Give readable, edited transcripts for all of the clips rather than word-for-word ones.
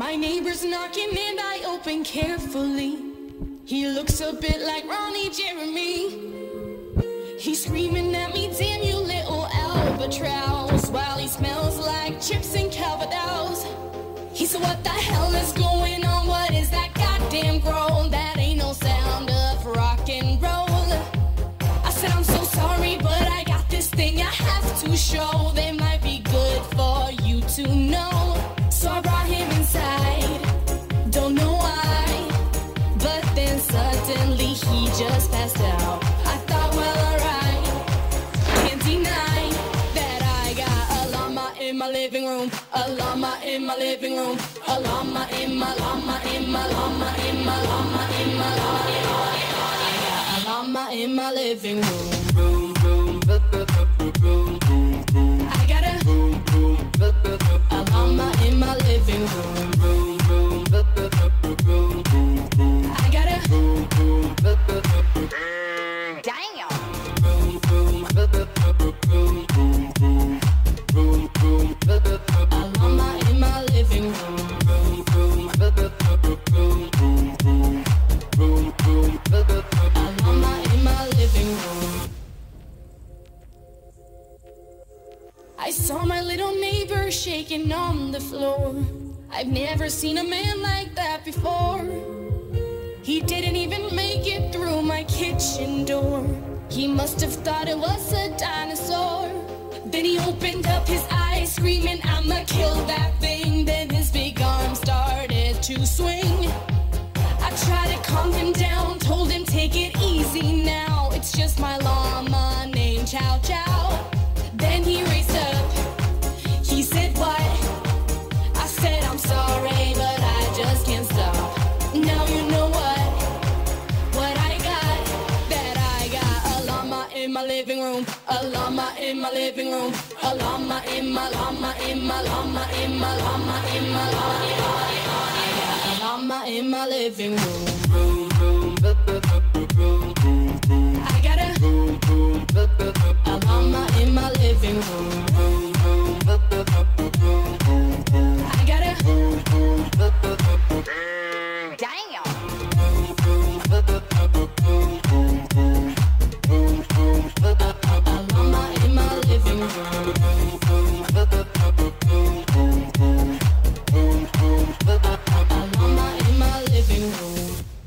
My neighbor's knocking and I open carefully. He looks a bit like Ronnie Jeremy. He's screaming at me, damn you little albatross, while he smells like chips and Calvados. He said, what the hell is going on? What is that goddamn growl? That ain't no sound of rock and roll. I said, I'm so sorry, but I got this thing I have to show. That might be good for you to know. So I brought him inside, don't know why, but then suddenly he just passed out. I thought, well, alright, can't deny that I got a llama in my living room, a llama in my living room, a llama in my llama in my llama in my llama in my llama. I got a llama in my living room. I got a llama in my living room. I got a damn. A llama in my living room. A llama in my living room. I saw my little neighbor shaking on the floor. I've never seen a man like that before. He didn't even make it through my kitchen door. He must have thought it was a dinosaur. Then he opened up his eyes, screaming, I'ma kill that thing. Then his big arm started to swing. I tried to calm him down, told him take it easy now. It's just my llama named Chow Chow. Then he raised up, he said what? I said I'm sorry, but I just can't stop. Now you know what I got, that I got a llama in my living room, a llama in my living room, a llama in my llama in my llama in my llama in my llama. I got a llama in my living room. I got a llama in my living room. I got a damn. A llama in my living room. A llama in my living room.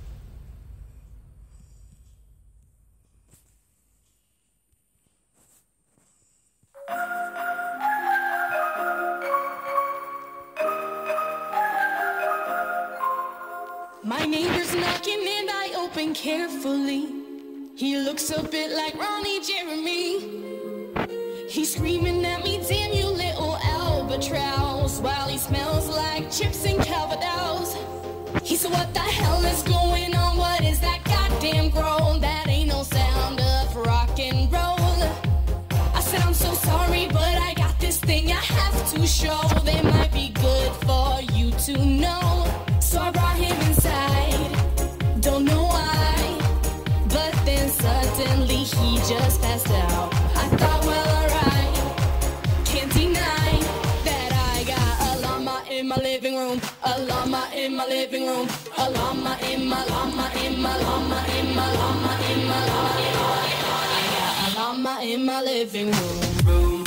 My neighbor's knocking and I open carefully. He looks a bit like Ronnie Jeremy. He's screaming at me, damn you little albatross, while he smells like chips and Calvados. He said, what the hell is going on? What is that goddamn growl? That ain't no sound of rock and roll. I said, I'm so sorry, but I got this thing I have to show. That might be good for you to know. So I brought him inside, don't know why, but then suddenly he just passed out. I thought, well, alright, can't deny that I got a llama in my living room, a llama in my living room, a llama in my llama in my llama in my llama in my llama. I got a llama in my living room.